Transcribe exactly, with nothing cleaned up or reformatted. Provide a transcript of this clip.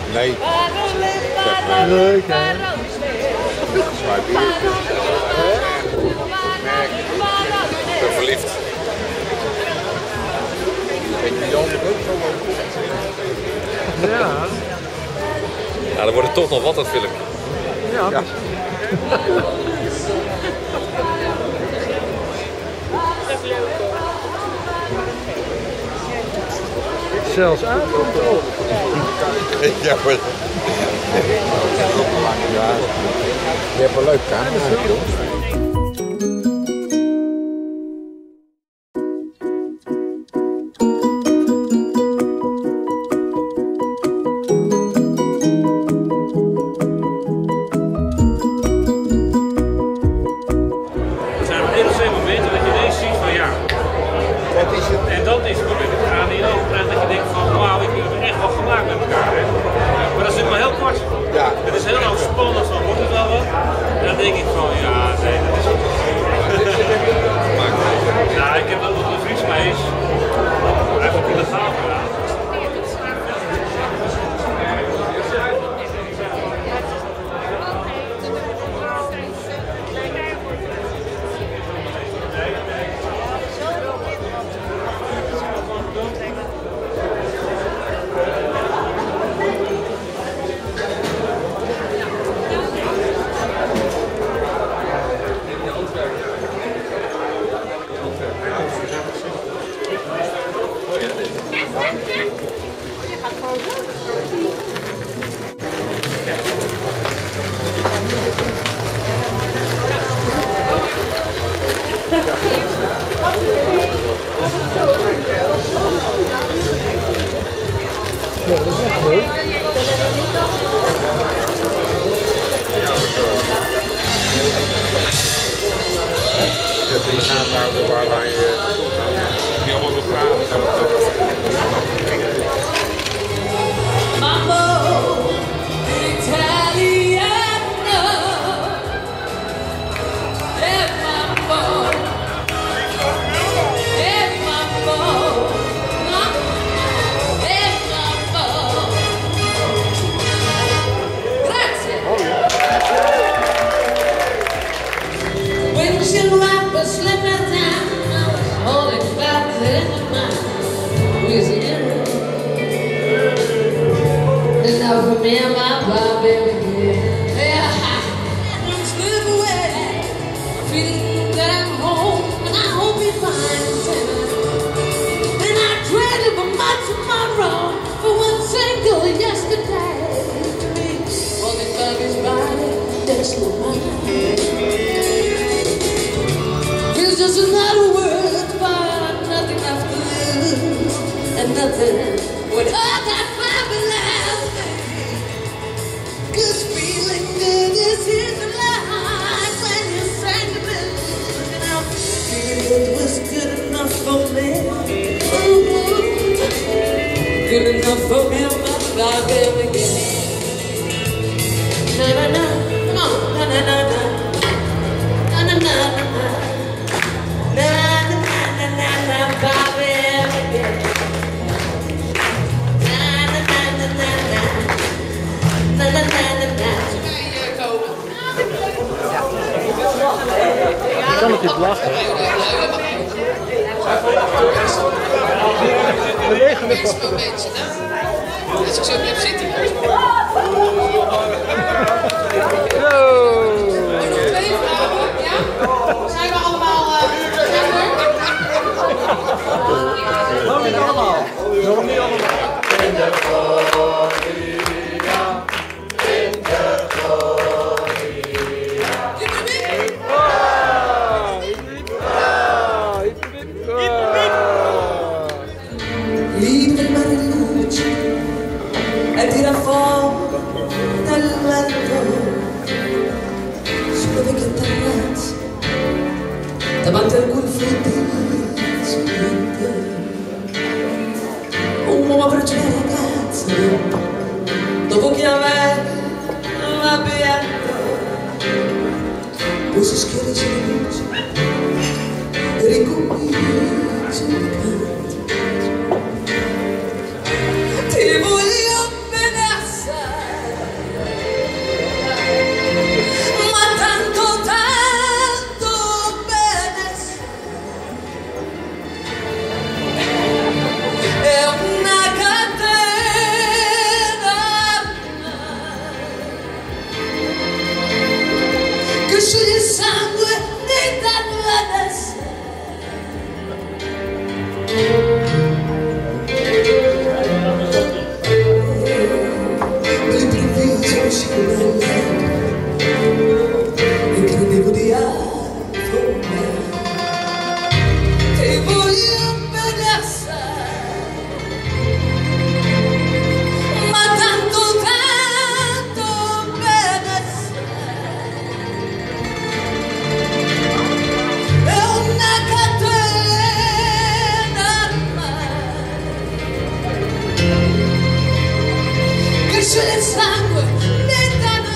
Nee. Leuk hè? Ik ben verliefd. Ja. Ja, dan wordt het toch nog wat dat film. Ja. Ja. Zelfs aankontrole. Ja, maar... Ja. Je hebt een leuk camera, joh. En dat is het moment. Het gaat niet over en dat je denkt van wauw, ik heb echt wel gemaakt met elkaar. Hè? Maar dat is natuurlijk maar heel kort. Ja. Het is heel erg spannend, dan wordt het wel wat. En dan denk ik van ja, nee, dat is het. Nou, ik heb dat nog een vriend van mij is. Hij heeft ook illegaal gedaan. Ja, dat is echt leuk. Die gaan daar waar wij die allemaal begraven. Mambo Italiano, eh mambo, eh mambo, eh mambo. Grazie. When she rappers slip her down, holding fast in the mind, Louisiana. Enough for me and my baby. Yeah, I'm slipping away, feeling that I'm home, and I hope he finds it. And I dreaded for my tomorrow, for one single yesterday. Holding back his body, that's no mine. It's just another word for nothing left to lose, and nothing with all that baby left. Cause feeling good is in the life when you sang the blues. And I feel it was good enough for me. Ooh, good enough for me, my baby again. Na na na, come on, na na na na, na na na na na, na na na na na, my baby again. Na na na na na na, na na na na na. Ik kan het niet lachen. Bewegen we toch. Als ik zo blijf zitten. Zo. Nog twee vrouwen, ja? Zijn we allemaal uh, Nog niet allemaal. Nog niet allemaal. In de gloria, in de gloria. Ah, ah, Libre mariluce e tira fuori dal vento sulla vecchia terrazza davanti al golfo di Sorrento. Un uomo abbraccia la ragazza dopo che aveva beato, poi si schiarisce la luce e ricomincia il canto. Ti voglio bene assai. del sangue, nel